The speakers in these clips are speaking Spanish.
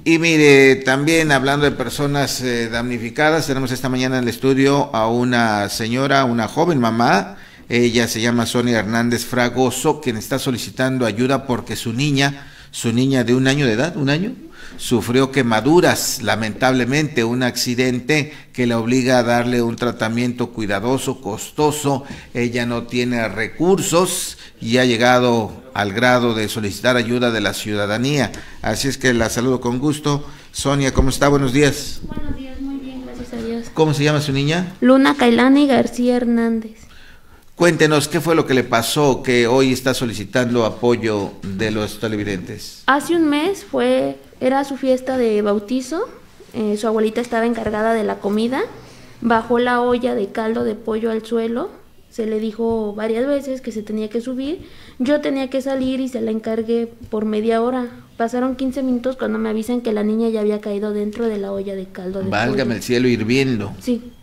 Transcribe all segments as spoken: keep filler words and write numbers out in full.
Y mire, también hablando de personas eh, damnificadas, tenemos esta mañana en el estudio a una señora, una joven mamá. Ella se llama Sonia Hernández Fragoso, quien está solicitando ayuda porque su niña, su niña de un año de edad, un año, sufrió quemaduras, lamentablemente, un accidente que la obliga a darle un tratamiento cuidadoso, costoso. Ella no tiene recursos y ha llegado al grado de solicitar ayuda de la ciudadanía. Así es que la saludo con gusto. Sonia, ¿cómo está? Buenos días. Buenos días, muy bien, gracias a Dios. ¿Cómo se llama su niña? Luna Kailani García Hernández. Cuéntenos, ¿qué fue lo que le pasó que hoy está solicitando apoyo de los televidentes? Hace un mes fue, era su fiesta de bautizo, eh, su abuelita estaba encargada de la comida, bajó la olla de caldo de pollo al suelo, se le dijo varias veces que se tenía que subir, yo tenía que salir y se la encargué por media hora. Pasaron quince minutos cuando me avisan que la niña ya había caído dentro de la olla de caldo de pollo. Válgame el cielo hirviendo. Sí,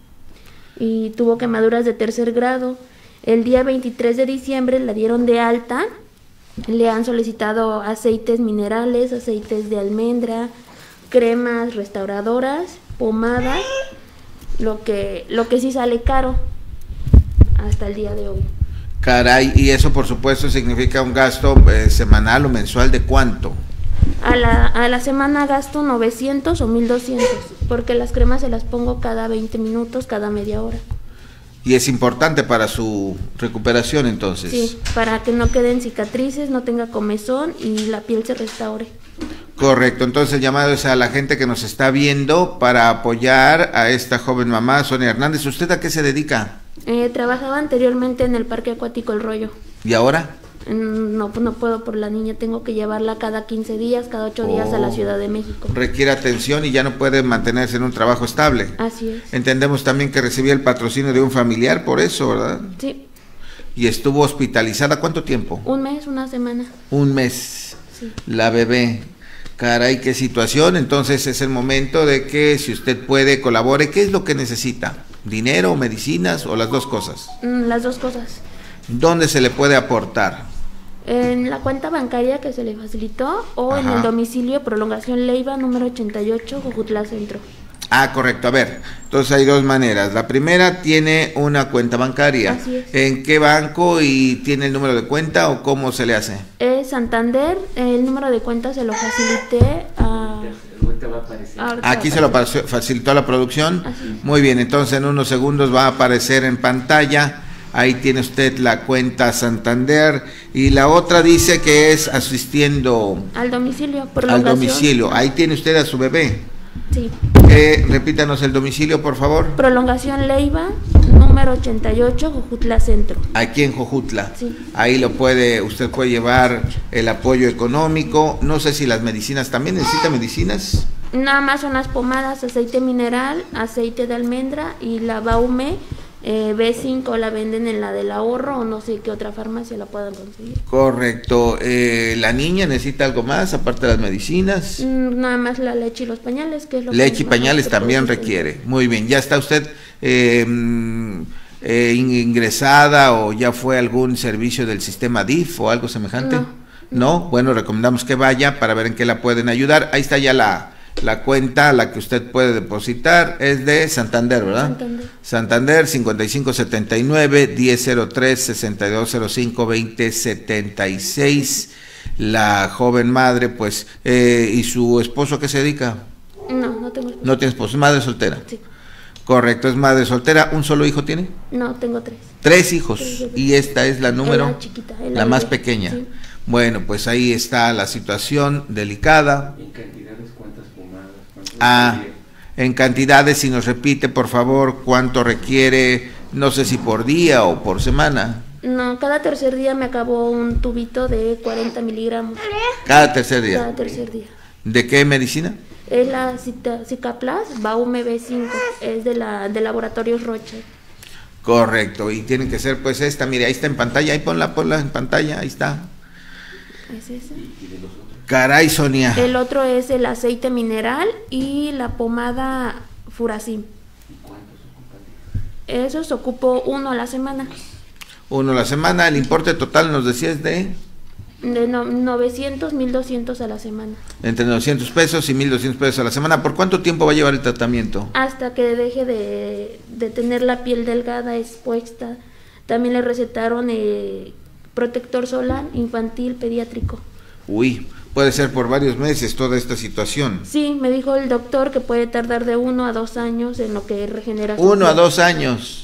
y tuvo quemaduras de tercer grado. El día veintitrés de diciembre la dieron de alta, le han solicitado aceites minerales, aceites de almendra, cremas restauradoras, pomadas, lo que, lo que sí sale caro hasta el día de hoy. Caray, y eso por supuesto significa un gasto eh, semanal o mensual de ¿cuánto? A la, a la semana gasto novecientos o mil doscientos, porque las cremas se las pongo cada veinte minutos, cada media hora. Y es importante para su recuperación entonces. Sí, para que no queden cicatrices, no tenga comezón y la piel se restaure. Correcto, entonces el llamado es a la gente que nos está viendo para apoyar a esta joven mamá, Sonia Hernández. ¿Usted a qué se dedica? Eh, trabajaba anteriormente en el Parque Acuático El Rollo. ¿Y ahora? No, no puedo por la niña, tengo que llevarla cada quince días, cada ocho oh, días a la Ciudad de México. Requiere atención y ya no puede mantenerse en un trabajo estable. Así es. Entendemos también que recibía el patrocinio de un familiar por eso, ¿verdad? Sí. ¿Y estuvo hospitalizada cuánto tiempo? Un mes, una semana. Un mes. Sí. La bebé. Caray, qué situación. Entonces es el momento de que si usted puede colabore. ¿Qué es lo que necesita? ¿Dinero, medicinas o las dos cosas? Mm, las dos cosas. ¿Dónde se le puede aportar? En la cuenta bancaria que se le facilitó o Ajá. en el domicilio Prolongación Leiva número ochenta y ocho, Jojutla Centro. Ah, correcto. A ver, entonces hay dos maneras. La primera tiene una cuenta bancaria. Así es. ¿En qué banco y tiene el número de cuenta o cómo se le hace? Es Santander, el número de cuenta se lo facilité a... Aquí se lo facilitó a la producción. Así. Muy bien, entonces en unos segundos va a aparecer en pantalla. Ahí tiene usted la cuenta Santander y la otra dice que es asistiendo al domicilio. Al domicilio. Ahí tiene usted a su bebé. Sí. Eh, repítanos el domicilio, por favor. Prolongación Leiva, número ochenta y ocho, Jojutla Centro. Aquí en Jojutla. Sí. Ahí lo puede, usted puede llevar el apoyo económico. No sé si las medicinas también necesita medicinas. Nada más son las pomadas, aceite mineral, aceite de almendra y la Baume. Eh, B cinco la venden en la del ahorro o no sé qué otra farmacia la puedan conseguir. Correcto. Eh, ¿La niña necesita algo más aparte de las medicinas? Mm, nada más la leche y los pañales, que es lo leche que y pañales también requiere. Muy bien, ¿ya está usted eh, eh, ingresada o ya fue a algún servicio del sistema D I F o algo semejante? No. ¿No? Bueno, recomendamos que vaya para ver en qué la pueden ayudar. Ahí está ya la... La cuenta a la que usted puede depositar es de Santander, ¿verdad? Santander. Santander cincuenta y cinco setenta y nueve, diez cero tres, sesenta y dos cero cinco, veinte setenta y seis. La joven madre, pues, eh, ¿y su esposo a qué se dedica? No, no tengo esposo. ¿No tiene esposo? ¿Es madre soltera? Sí. Correcto, es madre soltera. ¿Un solo hijo tiene? No, tengo tres. Tres hijos. Tres y esta es la número. La chiquita. La más pequeña. Sí. Bueno, pues ahí está la situación delicada. ¿En cantidades cuántas pomadas? Ah, en cantidades, si nos repite, por favor, cuánto requiere, no sé si por día o por semana. No, cada tercer día me acabó un tubito de cuarenta miligramos. Cada tercer día. Cada tercer día. ¿De qué medicina? Es la Cicaplas, Baume B cinco, es de la de Laboratorios Roche. Correcto, y tiene que ser pues esta, mire, ahí está en pantalla, ahí ponla, ponla en pantalla, ahí está. ¿Es esa? Caray, Sonia. El otro es el aceite mineral y la pomada Furacim. Esos ocupo uno a la semana. Uno a la semana, el importe total nos decía es de... De no, novecientos, mil doscientos a la semana. Entre novecientos pesos y mil doscientos pesos a la semana. ¿Por cuánto tiempo va a llevar el tratamiento? Hasta que deje de, de tener la piel delgada, expuesta. También le recetaron eh, protector solar infantil pediátrico. Uy, puede ser por varios meses toda esta situación. Sí, me dijo el doctor que puede tardar de uno a dos años en lo que regenera. Uno a dos años.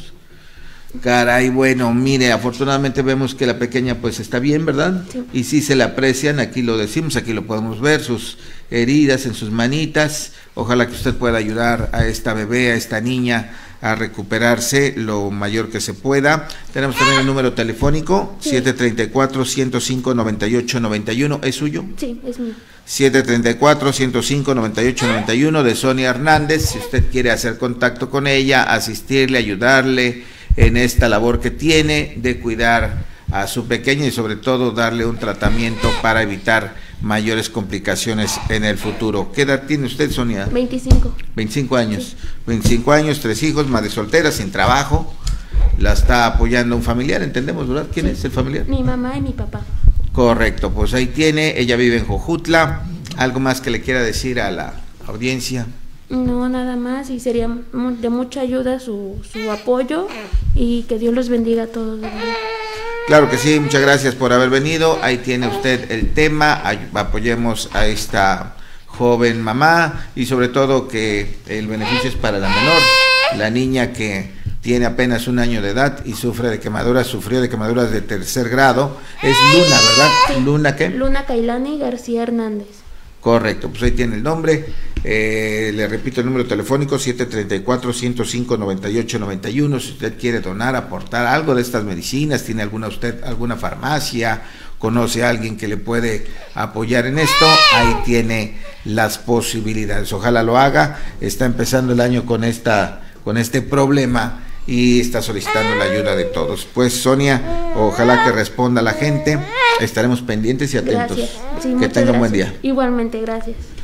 Caray, bueno, mire, afortunadamente vemos que la pequeña pues está bien, ¿verdad? Sí. Y sí se le aprecian, aquí lo decimos, aquí lo podemos ver, sus heridas en sus manitas. Ojalá que usted pueda ayudar a esta bebé, a esta niña, a recuperarse lo mayor que se pueda. Tenemos también el número telefónico, sí. siete tres cuatro, ciento cinco, noventa y ocho noventa y uno, ¿es suyo? Sí, es mío. siete tres cuatro, ciento cinco, noventa y ocho noventa y uno de Sonia Hernández. Si usted quiere hacer contacto con ella, asistirle, ayudarle en esta labor que tiene de cuidar a su pequeña y sobre todo darle un tratamiento para evitar mayores complicaciones en el futuro. ¿Qué edad tiene usted, Sonia? veinticinco. veinticinco años. Sí. veinticinco años, tres hijos, madre soltera, sin trabajo. La está apoyando un familiar, entendemos, ¿verdad? ¿Quién Sí. es el familiar? Mi mamá y mi papá. Correcto, pues ahí tiene, ella vive en Jojutla. ¿Algo más que le quiera decir a la audiencia? No, nada más, y sería mu- de mucha ayuda su, su apoyo y que Dios los bendiga a todos. ¿Verdad? Claro que sí, muchas gracias por haber venido. Ahí tiene usted el tema, ay- apoyemos a esta joven mamá y sobre todo que el beneficio es para la menor, la niña que tiene apenas un año de edad y sufre de quemaduras, sufrió de quemaduras de tercer grado. Es Luna, ¿verdad? ¿Luna qué? Luna Kailani García Hernández. Correcto, pues ahí tiene el nombre. Eh, le repito el número telefónico, siete tres cuatro, ciento cinco, noventa y ocho noventa y uno. Si usted quiere donar, aportar algo de estas medicinas, tiene alguna usted alguna farmacia, conoce a alguien que le puede apoyar en esto, ahí tiene las posibilidades. Ojalá lo haga. Está empezando el año con esta con este problema y está solicitando la ayuda de todos. Pues Sonia, ojalá que responda la gente. Estaremos pendientes y atentos. Gracias. Sí, que muchas tenga un buen gracias. día. Igualmente, gracias.